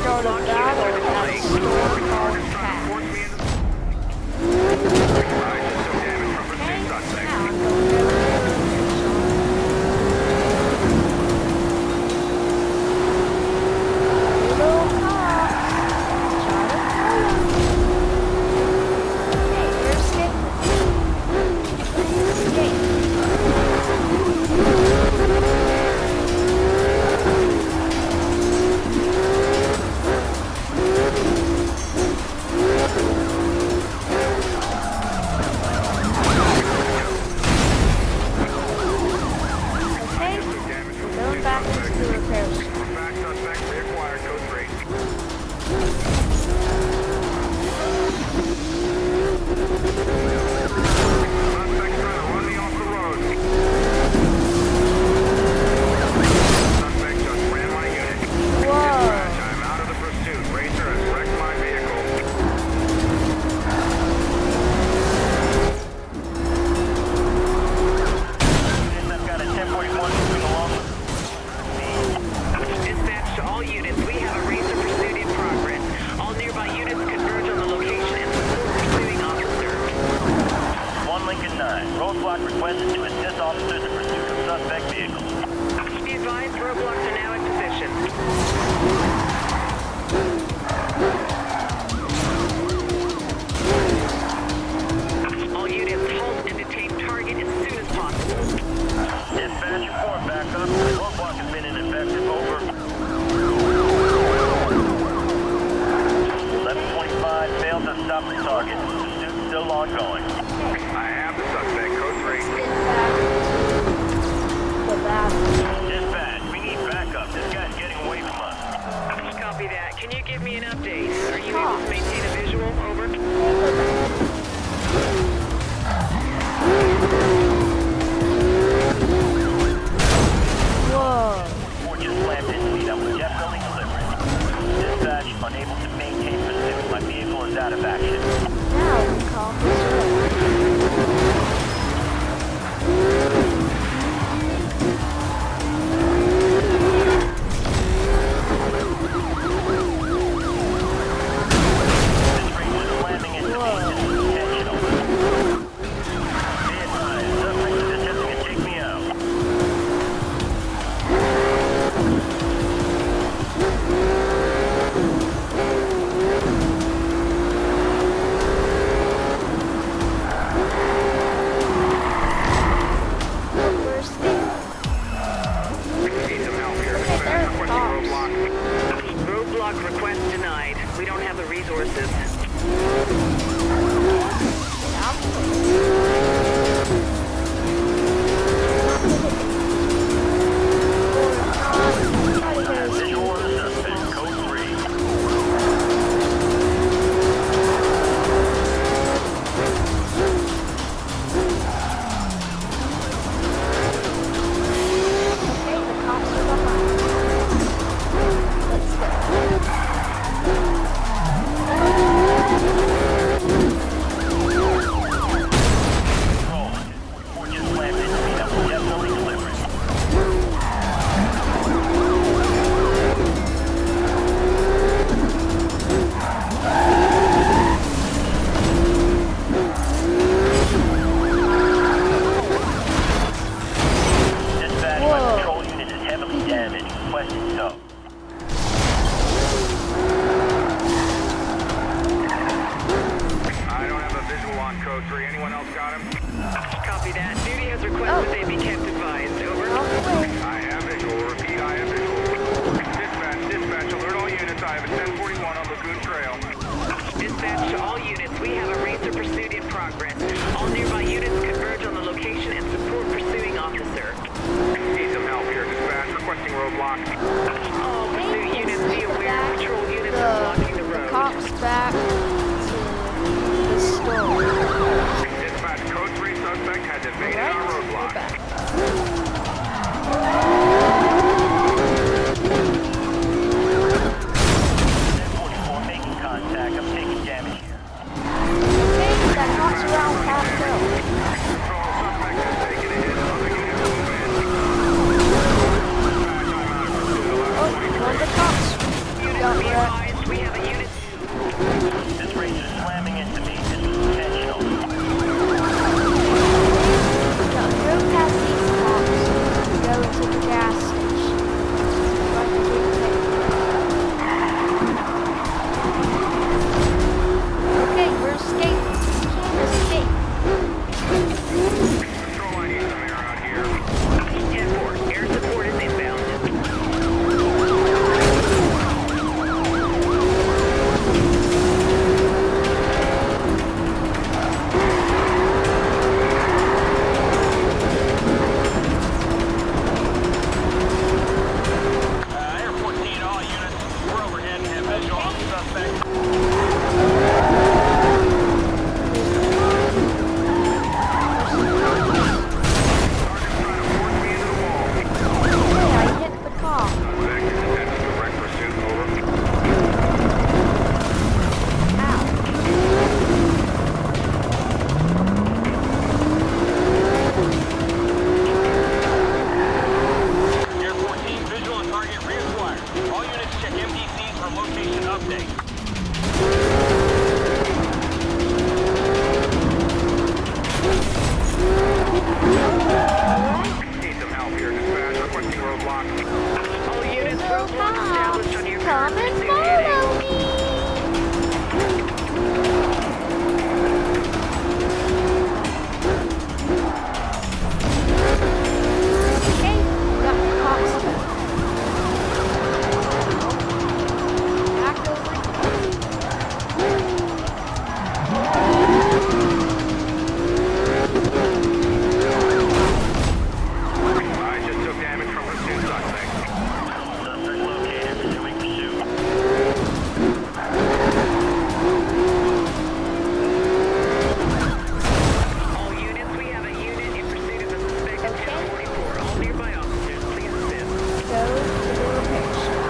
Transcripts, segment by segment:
start a battle at a store called Cat. Okay, now I'm going to little cop. Try to follow me. Hey, you're escaping. Escape. got Be wrecked. advised, we have a unit. This racer slamming into me. This is intentional. No, go past these cops. Go into the gas station. So I can get taken. Okay, we're escaping. We can't escape. Control, I need some air out here. 10-4, air support is inbound. Air 14 all units. We're overhead and have visual on the suspect. Okay, I hit the cop. Suspect is attempting direct pursuit, over. Ow. Air 14 visual on target reacquired. All units check MDCs for location update. Need some help here, dispatch. Requesting roadblock. All units, Little roadblock established on your cops, come and follow me. Okay, got the cops back. Back over here. I just took damage from pursuit suspect. Suspect located. Pursuing pursuit. All units, we have a unit in pursuit of the suspect at 1044. All nearby officers, please assist. Go to the repair shop.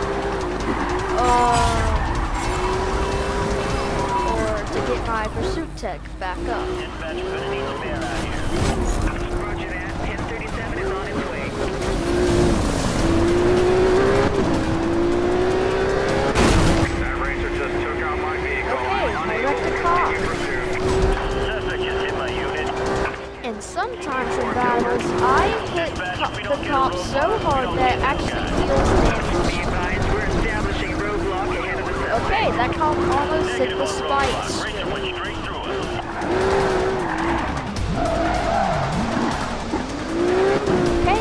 Or to get my pursuit tech back up. Dispatch, we're gonna need some air out here. Roger that. 1037 is on its way. That racer just took out my vehicle. Okay, I'm I unable wrecked to the car. continue pursuit. Suspect just hit my unit. And sometimes in battles, I hit the cops so hard that it actually deals damage. Be advised, we're establishing roadblock ahead of the suspect. Okay, that cop almost hit Negative the on roadblock. spikes. Racer went straight through us. Okay,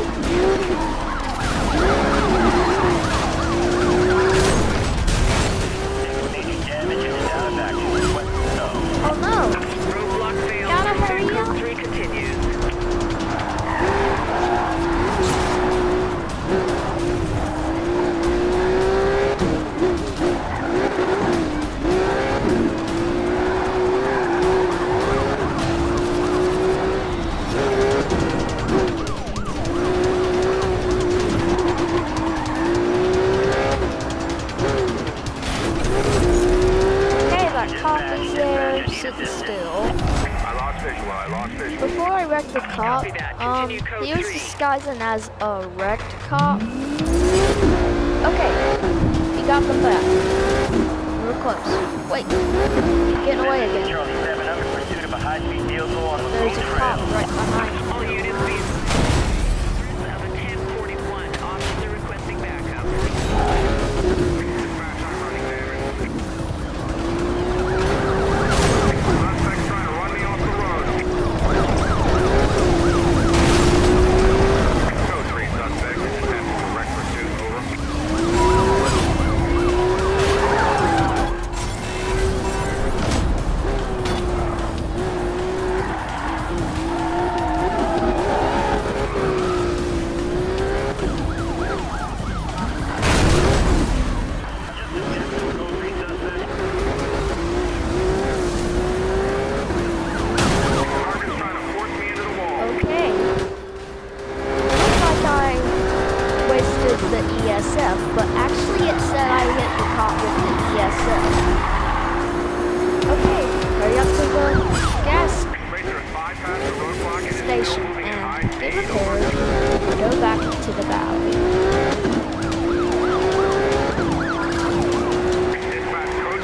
Major damage and is out of action. What? No. oh no. Roadblock failed. Gotta hurry Pursuit up. code 3 continues. Okay, that cop is there, sitting still. I lost visual. Before I wrecked the cop, he was disguising as a wrecked cop. Okay, we got them back. We were close. Wait, getting away again. Charlie 7 under pursuit of a high-speed vehicle on a There's a trail. cop right behind me. All units be of a 1041. Officer requesting backup. Dispatch, I'm running damage. Suspect's trying to run me off the road. Code 3 suspect is attempting direct pursuit, over.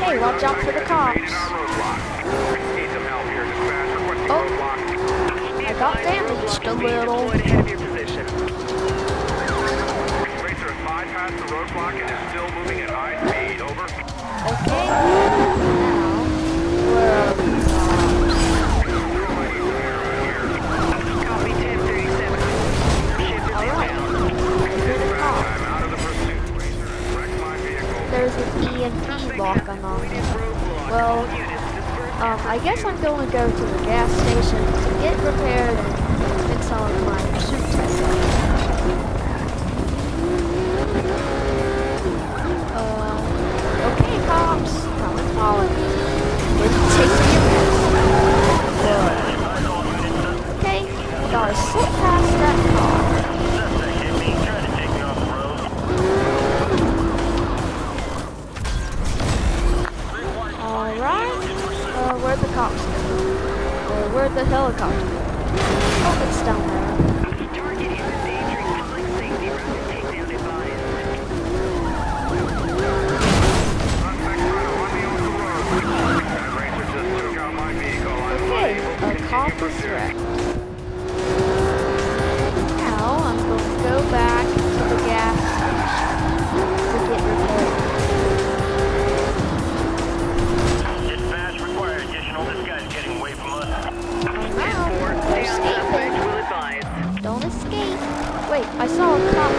Hey, watch out for the cops. Oh, I got damaged a little. Ahead of your position. Racer has bypassed the roadblock and is still moving at high speed. Over. Okay, now, where are the Copy 1037. Ship is Alright. inbound. Where are the cops? I'm out of the pursuit. Racer has wrecked my vehicle. There's an EMP lock on. Roadblock. Well, All units disperse. I guess I'm going to go to the gas station to get repaired and fix all of my pursuit tests. Okay, cops, come and follow me. It's taking your mess. Okay, gotta slip past that car. Suspect hit me, trying to take me off the road. Alright, where'd the cops go? Or where'd the helicopter go? Oh, it's down there. Target is endangering public safety. Rapid takedown advised. Suspect trying to run me off the road. That racer just took out my vehicle. I'm Okay, unable to a continue cop is pursuit. wrecked. Now I'm going to go back to the gas station to get repaired. Dispatch required additional. This guy's getting away from us. Oh no, they're Suspect escaping. will advise. Don't escape. Wait, I saw a cop.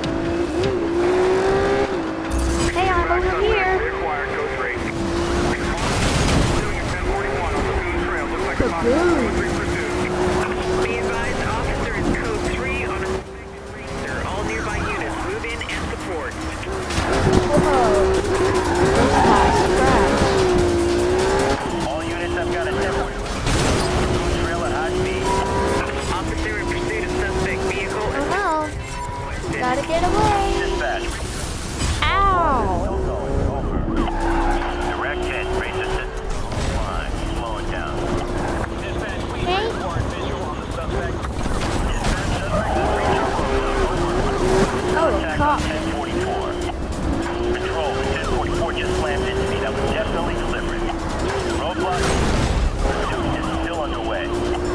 Hey, I'm over here. Reacquired code 3. Doing a 1041 on the Goose Trail. Looks like a Kaboom. code 3 pursuit. Be advised, officer is code 3 on a suspected racer. All nearby units move in and support. Whoa. This guy's crashed. All units have got a 1041. Goose Trail at high speed. Officer in pursuit of suspect vehicle. Oh no. Gotta get away. Dispatch. Ow. Over. Direct hit. Racer system. Line. Slow it down. Dispatch, please Hey. record visual on the suspect. Oh, a cop. 1044. Control, 1044 just slammed into me. That was definitely deliberate. Roadblock. Pursuit is still underway.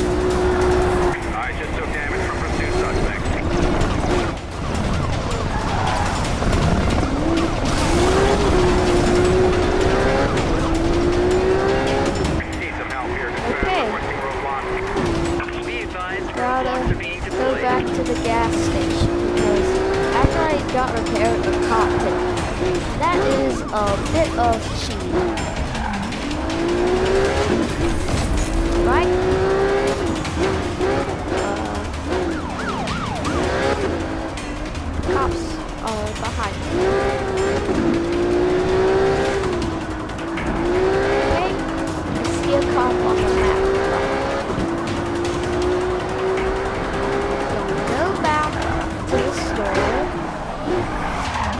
I just took damage from pursuit suspect. Need some help here. Dispatch, Okay. requesting roadblock. Be advised, Gotta roadblocks are being go deployed. back to the gas station because after I got repaired, the cop hit me. That is a bit of cheating. Right? Cops are behind me. Okay, I see a cop on the map. Go back to the store.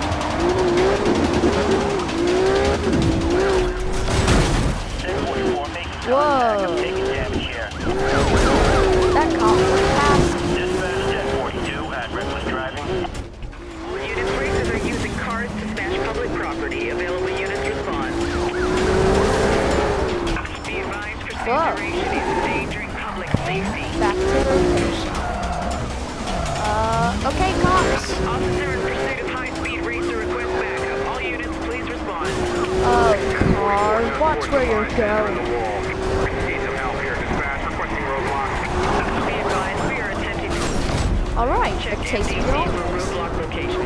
Whoa. Taking damage here. That cop went past me. Dispatch 1042 at reckless driving. All units racers are using cars to smash public property. Available units respond. Be advised, pursuit duration is endangering public safety. Back to location. Okay, cops. Officer in pursuit of high-speed racer request backup. All units, please respond. Oh, car, watch where you're going. Need some help here. Dispatch requesting roadblock. Be advised, we are attempting to Alright, check it takes me MDC for on. roadblock location.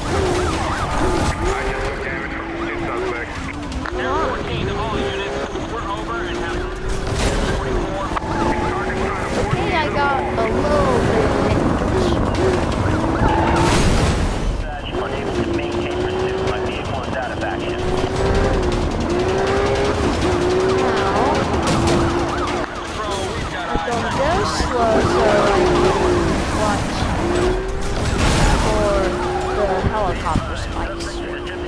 I just took damage from pursuit suspect. Come on. 14 to all units. We're over and have 44. Target's trying to force Okay, me I to the got wall. a little bit of damage. Dispatch unable to maintain pursuit. My vehicle is out of action. Now, I'm gonna go slow so I can watch for the helicopter spikes.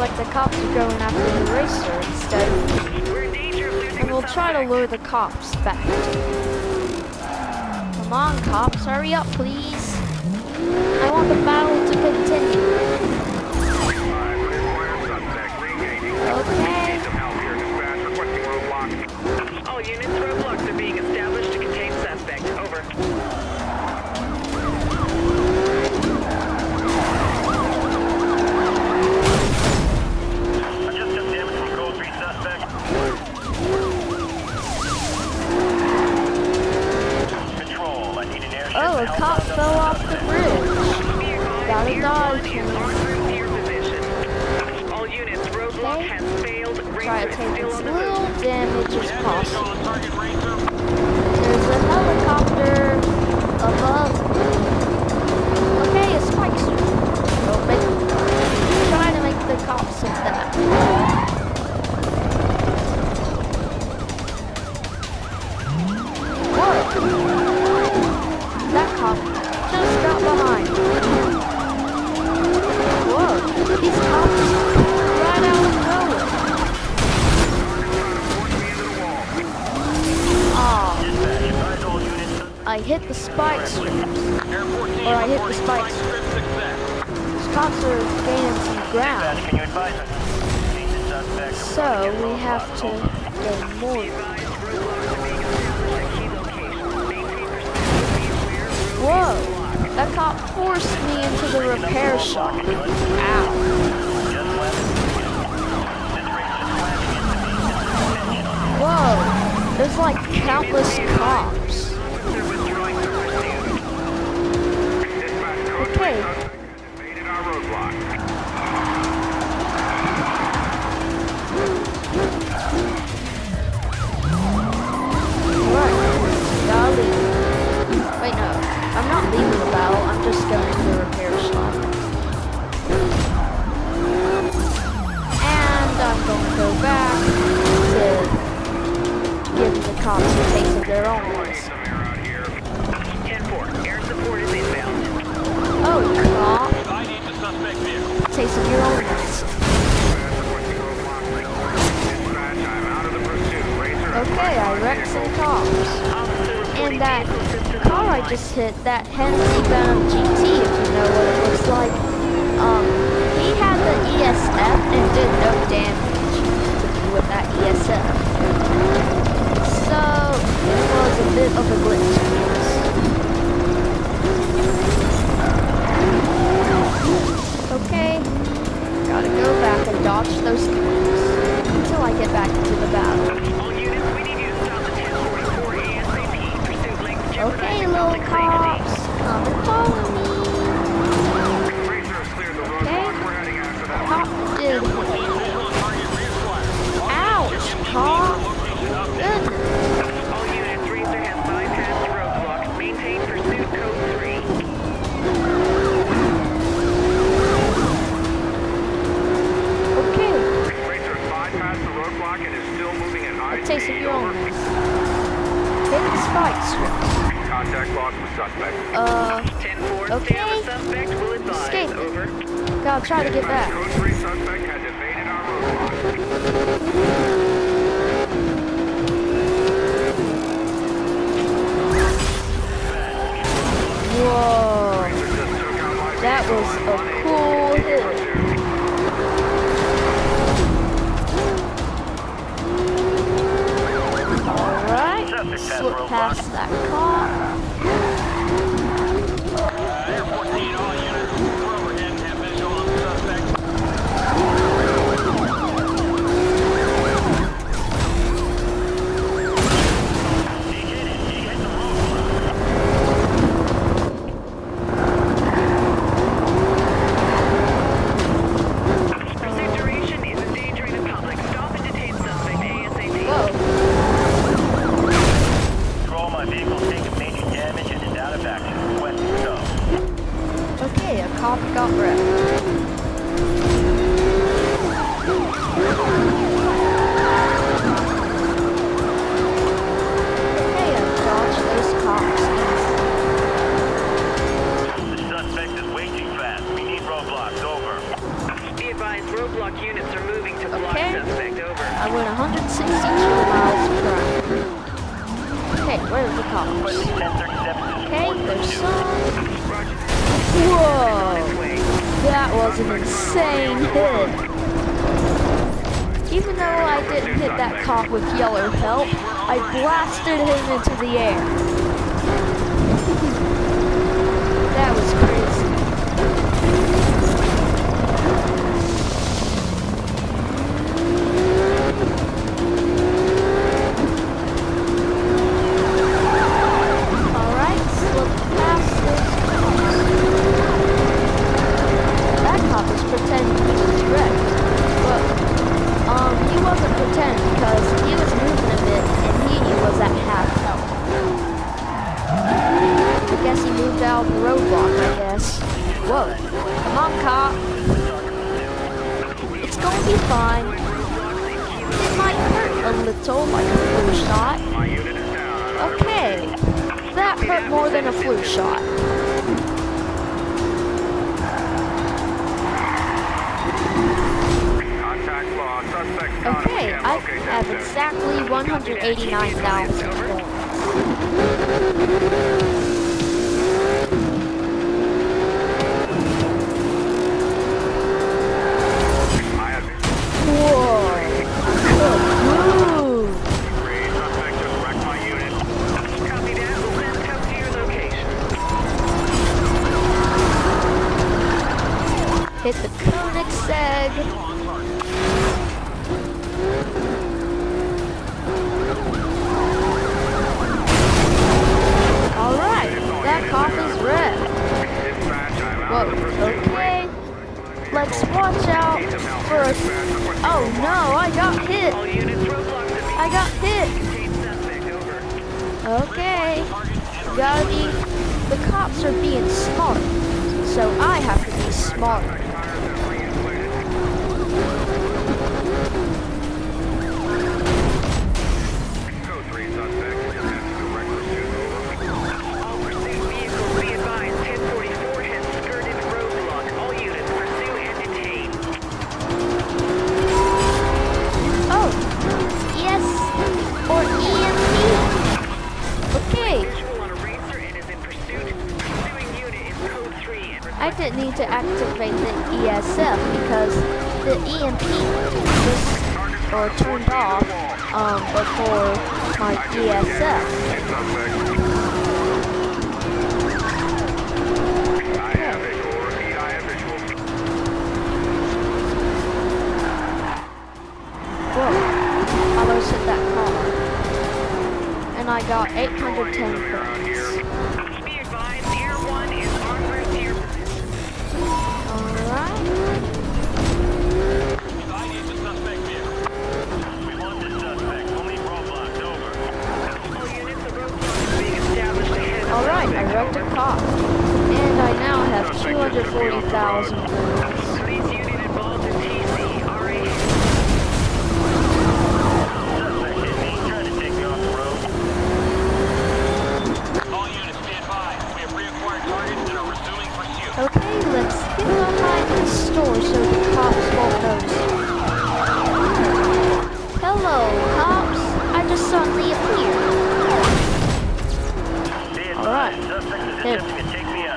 like the cops are going after the racer instead. We're in danger of losing And we'll the try to suspect. lure the cops back. Come on, cops, hurry up, please. I want the battle to continue. Okay. All units, roadblocks are being established to contain suspect. Over. I just took damage from code 3 suspect. Control, I need an airship. Oh, a cop fell off the bridge. Be advised, Gotta Air dodge Force him. is en route to your position. All units, roadblock Okay. has failed. Try Racer to is take still as on the little move. damage as possible. There's a helicopter above. Okay, a spike strip. Try to make the cops hit that. Whoa! That cop just got behind. Whoa! These cops right out of nowhere. Aw. I hit the spike strips. Or I hit the spike strips. These cops are gaining some ground. Can you advise us? The suspect. So we have to gain more. Whoa! That cop forced me into the repair shop. Whoa! There's like countless cops. Okay. Right. Gotta leave. Wait, no. I'm not leaving the battle. I'm just going to the repair shop. And I'm going to go back to give the cops a taste of their own medicine. 10-4, air support is inbound. Oh, cop. I need the suspect vehicle. Taste of your own medicine. Okay, I wrecked some cops. And that car I just hit, that Hennessy Venom GT, if you know what it looks like, he had the ESF and did no damage with that ESF. So, it was a bit of a glitch, I guess. Okay, gotta go back and dodge those cops until I get back into the battle. All units, we need you to stop the 1044 ASAP. Pursuit lanes jeopardize Okay, your little public safety. cops, come and follow me. Okay, cop did. Ouch, cop. Goodness. All units, Racer has bypassed roadblock. Maintain pursuit code 3. Okay, Racer has bypassed the roadblock and is still moving at high a taste of speed. your own medicine. Hit the spike strips. Contact lost with suspect. 10-4, stay on Okay. the suspect. Will advise. Escape. Over. Gotta try to get back. Code 3 suspect has evaded our roadblock. Whoa, that was a cool hit. Alright, slip past that car. Air 14, all units. We're overhead and have visual on the suspect. He hit it. He hit the Pursuit duration is endangering the public. Stop and detain suspect ASAP. Whoa, Control, my vehicle's taking major damage and is out of action. Request go. okay, a cop got wrecked. Okay, I dodged those cops. The suspect is way too fast. We need roadblocks. Over. Be advised, roadblock units went 162 miles per hour. Okay, where's the cops? Okay, there's some. Whoa! That was an insane hit. Even though I didn't hit that cop with yellow help, I blasted him into the air. That was crazy. Alright, slip past this cops. That cop was pretending he was wrecked. But he wasn't pretending because he was moving a bit and he was at half health. I guess he moved out of the roadblock, I guess. Whoa. Come on, cop. It's gonna be fine. It might hurt a little, like a flu shot. Okay. That hurt more than a flu shot. Okay, I have exactly 189,000 points. Whoa! Good move! Copy that. Let's come to your location. Hit the Koenigsegg. Alright, that cop is red. Whoa, okay. Let's watch out for a... Oh no, I got hit. All units, roadblocks have I got hit. been suspect. Over. Okay. Gotta be... The cops are being smart. So I have to be smarter. All pursuit vehicles be advised. 1044 has skirted roadblock. All units pursue and detain. Oh. Yes. Or EMP. Okay. Visual on a racer and is in pursuit. Pursuing unit is code 3 and I didn't need to activate the ESF because the EMP was or turned off before my ESF. Whoa, almost hit that car. And I got 810 points. be advised. Air 1 is en route to your position. Alright. I need the suspect vehicle. We want this suspect. We'll leave roadblocks. Over. All units, the roadblock is being established ahead of Alright, I suspect. wrecked a cop. And I now have 240,000 points. Police unit involved in TC. RA. Suspect hit me. Trying to take me off the road. All units, stand by. We have reacquired targets and are resuming pursuit. Okay, let's get online in the store so the cops won't notice. Hello, cops. I just suddenly appeared. Be advised, Alright. suspect is Here. attempting to take me out.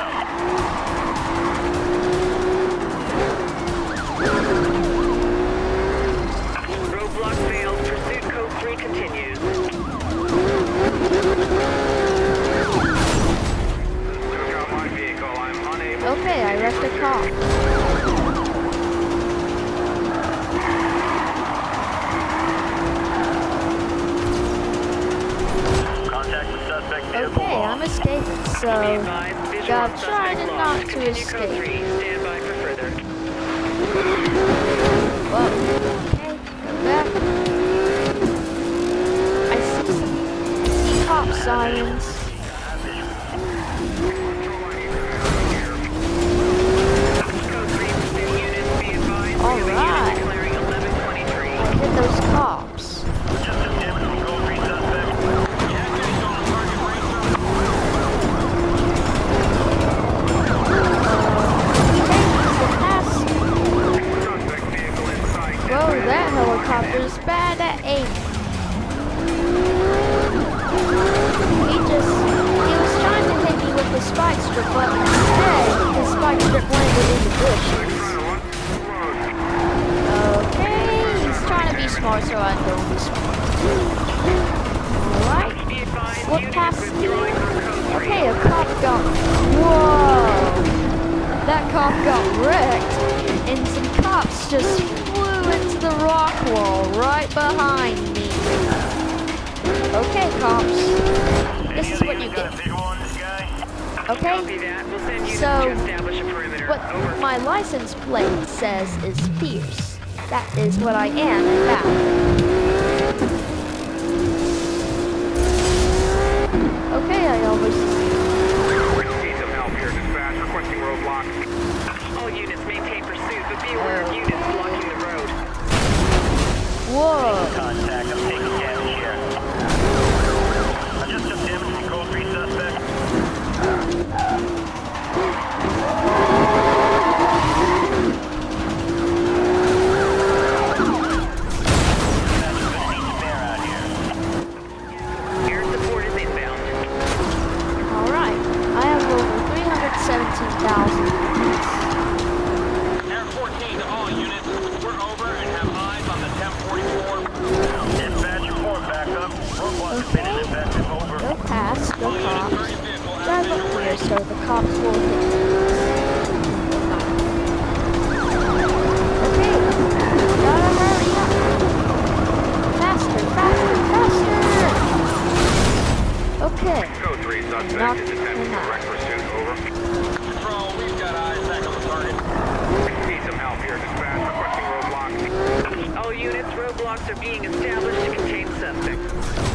Roadblock failed. Pursuit code 3 continues. Took out my vehicle. I'm unable. Okay, I wrecked a cop. Contact the suspect vehicle. Okay, I'm escaping, Be so advised. Visual gotta on try suspect to lost. not to Continue code escape. 3. Stand by for further. Whoa. Okay, go back. I see cop sirens. Code 3 pursuit units. Be advised. All Relay right. unit declaring 1123. I hit those cops. Just attempting to go free suspect. Whoa, that helicopter's badass. got wrecked, and some cops just flew into the rock wall right behind me. Okay, cops, this is what you get. Okay, so what my license plate says is Pierce. That is what I am, in fact. Okay, I almost... Need some help here, dispatch. Requesting roadblock. All units maintain pursuit, but be aware of units blocking the road. Whoa. Contact, I'm taking damage here. I just took damage from code 3 suspect. Air support is inbound. Alright, I have over 317,000. Air 14 to all units. We're over and have eyes on the 1044. Dispatch report back up. Roadblock has been invested over. Go past the cops. Drive up here so the cops will hit me. Okay, gotta hurry up. Faster, faster, faster! Okay, Code 3 suspect knock is attempting him out. direct pursuit. Over. Control, we've got eyes back on the target. Need some help here, dispatch. Requesting roadblock. All units, roadblocks are being established to contain suspects.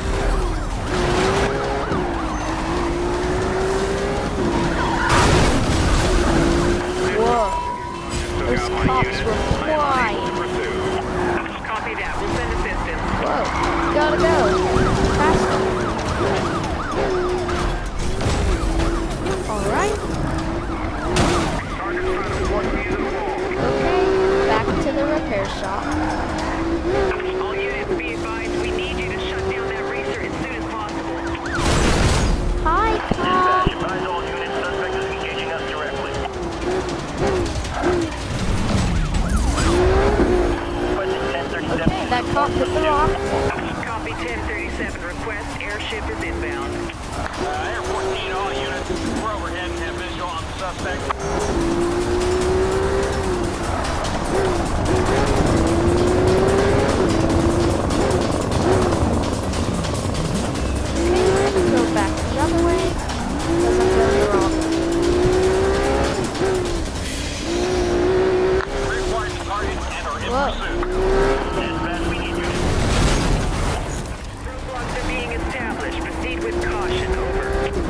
Whoa, those cops were flying. Copy that. We'll send assistance. Whoa, gotta go. Faster. Alright. Okay, back to the repair shop. All units, be advised, we need you to shut down that racer as soon as possible. Hi, cop. Advise all units, suspect is engaging us directly. Okay, that cop hit the rock. Copy 1037. Request airship is inbound. Air 14 all units. We're overhead and have visual on the suspect. Okay, we're gonna go back the other way because I'm going the wrong way. Required target and or in Whoa. pursuit. Dispatch, we need units. Roadblocks are being established. Proceed with caution. Over.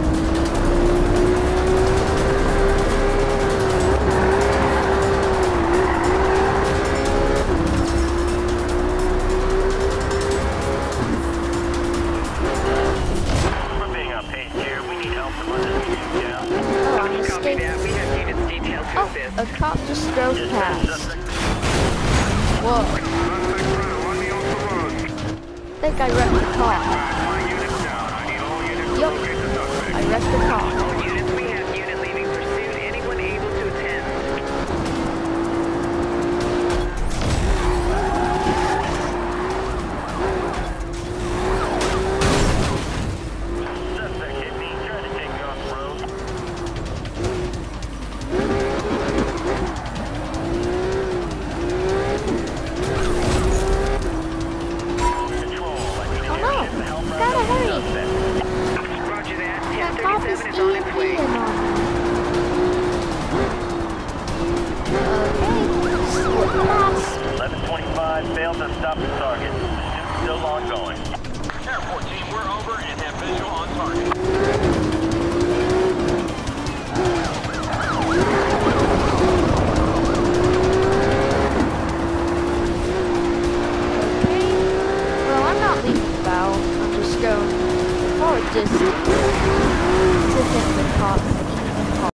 We're being outpaced here. We need help to run this machine down. Oh, I'm Copy escaping. that. We have units detailed to Oh, assist. a cop just drove past. Whoa, Suspect trying to run me off the road. I think I wrecked the car. My unit's down. I need all units to Yup, locate the suspect. I wrecked the car. All units